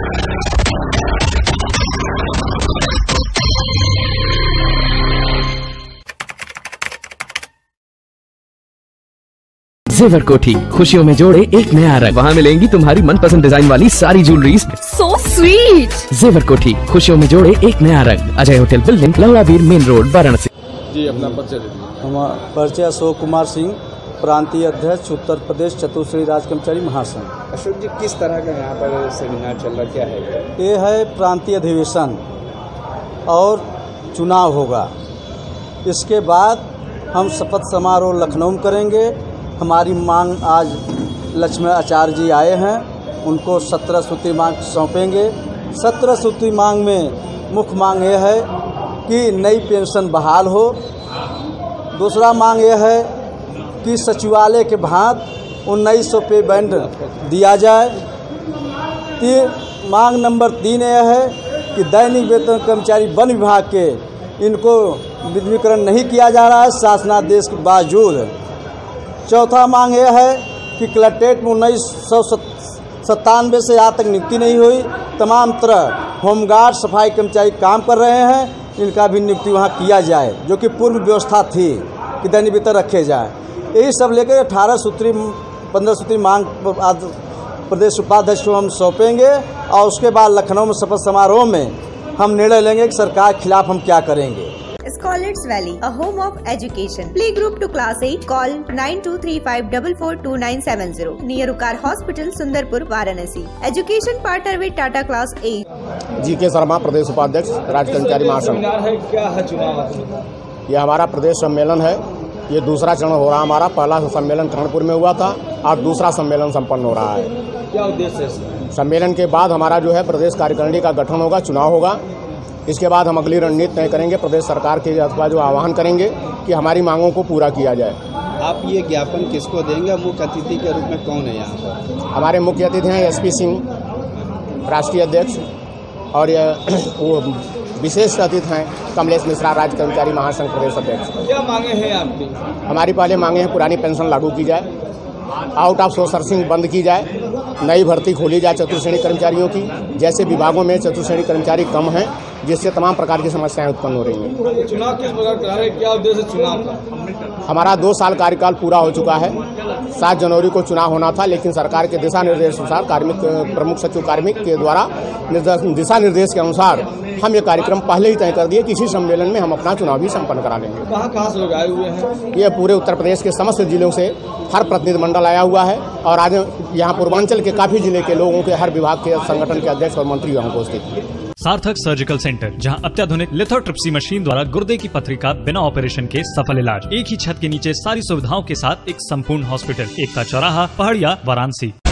जेवर कोठी खुशियों में जोड़े एक नया रंग। वहाँ मिलेंगी तुम्हारी मनपसंद डिजाइन वाली सारी ज्वेलरी। So sweet. जेवर कोठी खुशियों में जोड़े एक नया रंग। अजय होटल बिल्डिंग, लौड़ावीर मेन रोड, वाराणसी। जी, अपना परिचय दे दीजिए। हमारा परिचय अशोक कुमार सिंह, प्रांतीय अध्यक्ष उत्तर प्रदेश चतुश्री राज कर्मचारी महासंघ। अशोक जी, किस तरह का यहाँ पर सेमिनार चल रहा, क्या है? ये है प्रांतीय अधिवेशन और चुनाव होगा। इसके बाद हम शपथ समारोह लखनऊ में करेंगे। हमारी मांग आज लक्ष्मण आचार्य जी आए हैं, उनको 17 सूत्री मांग सौंपेंगे। 17 सूत्री मांग में मुख्य मांग यह है कि नई पेंशन बहाल हो। दूसरा मांग यह है कि सचिवालय के भांत 1900 पे बैंड दिया जाए। मांग नंबर 3 यह है कि दैनिक वेतन कर्मचारी वन विभाग के इनको विद्युतीकरण नहीं किया जा रहा है शासनादेश के बावजूद। चौथा मांग यह है कि कलेक्ट्रेट में 1997 से आज तक नियुक्ति नहीं हुई। तमाम तरह होमगार्ड सफाई कर्मचारी काम कर रहे हैं, इनका भी नियुक्ति वहाँ किया जाए, जो कि पूर्व व्यवस्था थी कि दैनिक वेतन रखे जाए। यही सब लेकर 18 सूत्री 15 सूत्री मांग आज प्रदेश उपाध्यक्ष को हम सौंपेंगे और उसके बाद लखनऊ में शपथ समारोह में हम निर्णय लेंगे कि सरकार के खिलाफ हम क्या करेंगे। Scholars Valley, a home of education. Playgroup to class 8. Call 9235442970. Near Ukar Hospital, Sundarpur, Varanasi. Education partner with Tata Class 8. जी के शर्मा, प्रदेश उपाध्यक्ष राज्य कर्मचारी महासंघ। क्या है चुनाव? ये हमारा प्रदेश सम्मेलन है। ये दूसरा चरण हो रहा है हमारा। पहला सम्मेलन कानपुर में हुआ था, आज दूसरा सम्मेलन संपन्न हो रहा है। क्या उद्देश्य है? सम्मेलन के बाद हमारा जो है प्रदेश कार्यकारिणी का गठन होगा, चुनाव होगा। इसके बाद हम अगली रणनीति तय करेंगे, प्रदेश सरकार के अथवा जो आह्वान करेंगे कि हमारी मांगों को पूरा किया जाए। आप ये ज्ञापन किसको देंगे? मुख्य अतिथि के रूप में कौन है यहाँ पर? हमारे मुख्य अतिथि हैं SP सिंह, राष्ट्रीय अध्यक्ष, और वो विशेष अतिथि हैं कमलेश मिश्रा, राज्य कर्मचारी महासंघ प्रदेश अध्यक्ष। क्या मांगे हैं आपकी? हमारी पहले मांगे हैं पुरानी पेंशन लागू की जाए, आउट ऑफ सोर्सिंग बंद की जाए, नई भर्ती खोली जाए चतुश्रेणी कर्मचारियों की। जैसे विभागों में चतुश्रेणी कर्मचारी कम हैं, जिससे तमाम प्रकार की समस्याएं उत्पन्न हो रही हैं। चुनाव किस प्रकार करा रहे हैं? क्या उद्देश्य चुनाव का? हमारा 2 साल कार्यकाल पूरा हो चुका है। 7 जनवरी को चुनाव होना था, लेकिन सरकार के दिशा निर्देश अनुसार कार्मिक प्रमुख सचिव कार्मिक के द्वारा दिशा निर्देश के अनुसार हम ये कार्यक्रम पहले ही तय कर दिए कि इसी सम्मेलन में हम अपना चुनाव भी संपन्न करा लेंगे। कहाँ से लोग आए हुए हैं? ये पूरे उत्तर प्रदेश के समस्त जिलों से हर प्रतिनिधिमंडल आया हुआ है और आज यहाँ पूर्वांचल के काफी जिले के लोगों के हर विभाग के संगठन के अध्यक्ष और मंत्री यहाँ उपस्थित हैं। सार्थक सर्जिकल सेंटर, जहां अत्याधुनिक लिथोट्रिप्सी मशीन द्वारा गुर्दे की पथरी का बिना ऑपरेशन के सफल इलाज। एक ही छत के नीचे सारी सुविधाओं के साथ एक संपूर्ण हॉस्पिटल। एकता चौराहा, पहाड़िया, वाराणसी।